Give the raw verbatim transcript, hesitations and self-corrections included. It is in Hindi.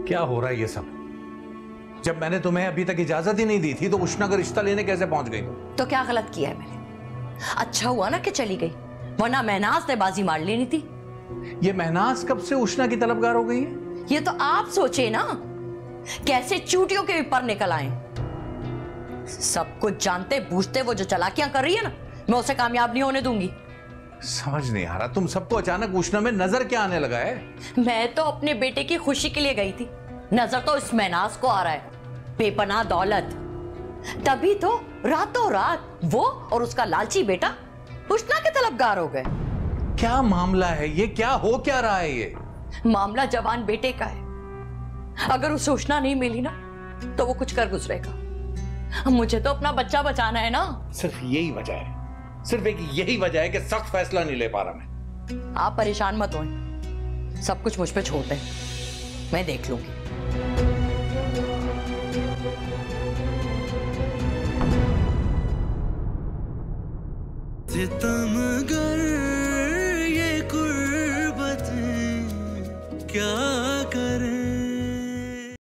क्या हो रहा है ये सब? जब मैंने तुम्हें अभी तक इजाजत ही नहीं दी थी तो उष्णा का रिश्ता लेने कैसे पहुंच गई? तो क्या गलत किया है मैंने? अच्छा हुआ ना कि चली गई, वरना महनाज ने बाजी मार लेनी थी। ये महनाज कब से उष्णा की तलबगार हो गई है? ये तो आप सोचे ना, कैसे चूटियों के ऊपर निकल आए। सब कुछ जानते बूझते वो जो चालाकियां कर रही है ना, मैं उसे कामयाब नहीं होने दूंगी। समझ नहीं आ रहा, तुम सबको अचानक उष्णा में नजर क्या आने लगा है? मैं तो अपने बेटे की खुशी के लिए गई थी, नजर तो इस महनाज को आ रहा है, बेपनाह दौलत। तभी तो रातों रात वो और उसका लालची बेटा उष्णा के तलबगार हो गए। क्या मामला है ये? क्या हो क्या रहा है ये? मामला जवान बेटे का है। अगर उसे उष्णा नहीं मिली ना तो वो कुछ कर गुजरेगा। मुझे तो अपना बच्चा बचाना है ना। सिर्फ यही वजह है, सिर्फ एक यही वजह है कि सख्त फैसला नहीं ले पा रहा मैं। आप परेशान मत हो, सब कुछ मुझ पे छोड़ दें, मैं देख लूंगी। सितमगर